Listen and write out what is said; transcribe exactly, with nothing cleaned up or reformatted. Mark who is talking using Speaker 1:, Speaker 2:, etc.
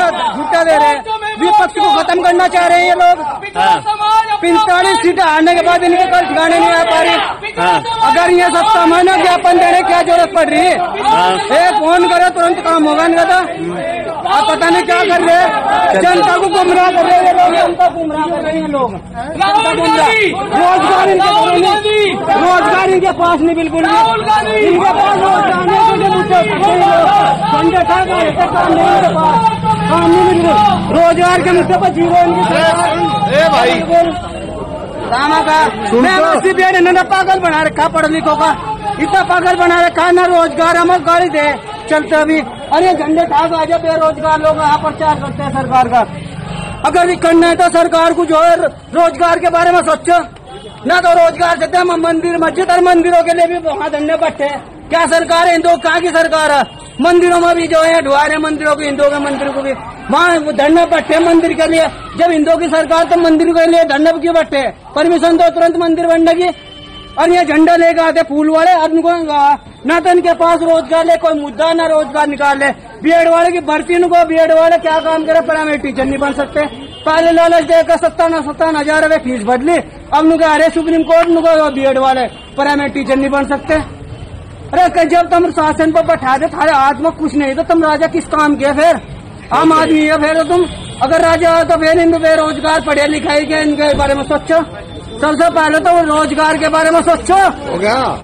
Speaker 1: झूठा दे रहे हैं। विपक्ष को खत्म करना चाह रहे हैं ये लोग। पैंतालीस सीटें हारने के बाद इनके कल ठिकाने नहीं आ पा रही। अगर ये सब सामान्य ज्ञापन देने की क्या जरूरत पड़ रही है? एक फोन करो तुरंत काम होगा इनका। तो आप पता नहीं क्या कर रहे हैं, जनता को गुमराह कर रहे हैं लोग, जनता गुमराह कर रहे हैं लोग, जनता गुमराह। रोजगार इनके रोजगार इनके पास नहीं, बिल्कुल नहीं इनके पास रोजगार काम नहीं मिल रहा। रोजगार के मुद्दे पर जीरो इनकी भाई रामा का इन्होंने पागल बना रखा, पढ़ लिखो का इतना पागल बना रखा। न रोजगार हमें गाड़ी दे चलते अभी, अरे झंडे ठाक आ जाए बेरोजगार लोग यहाँ प्रचार करते हैं सरकार का। अगर भी करना है तो सरकार को जो है रोजगार के बारे में सोचो, न तो रोजगार देते हम मंदिर मस्जिद और मंदिरों के लिए भी वहाँ धंधे बैठे। क्या सरकार है? हिंदू कहाँ की सरकार है? मंदिरों में भी जो है ढुआ रहे मंदिरों के, हिंदुओं के मंदिर को भी वहाँ धरना बैठे मंदिर के लिए। जब हिंदुओं की सरकार तो मंदिर के लिए धरना क्यों बैठे? परमिशन दो तुरंत मंदिर बनने की। और ये झंडा लेकर आते फूल वाले, और उनको न तो इनके पास रोजगार ले कोई मुद्दा, न रोजगार निकाल ले। बीएड वाले की भर्ती उनको, बीएड वाले क्या काम करे? प्राइमरी टीचर नहीं बन सकते। पहले लालच देकर सत्तावन सत्तावन हजार रुपए फीस बदली, अब नुके अरे सुप्रीम कोर्ट नुको बीएड वाले प्राइमरी टीचर नहीं बन सकते। अरे जब तुम शासन पर बैठा दे थारे हाथ में कुछ नहीं तो तुम राजा किस काम के? फिर आम आदमी है फिर तुम। अगर राजा हो तो फिर इनको बेरोजगार पढ़े लिखाई के इनके बारे में सोचो। सबसे पहले तो रोजगार के बारे में सोचो। हो गया।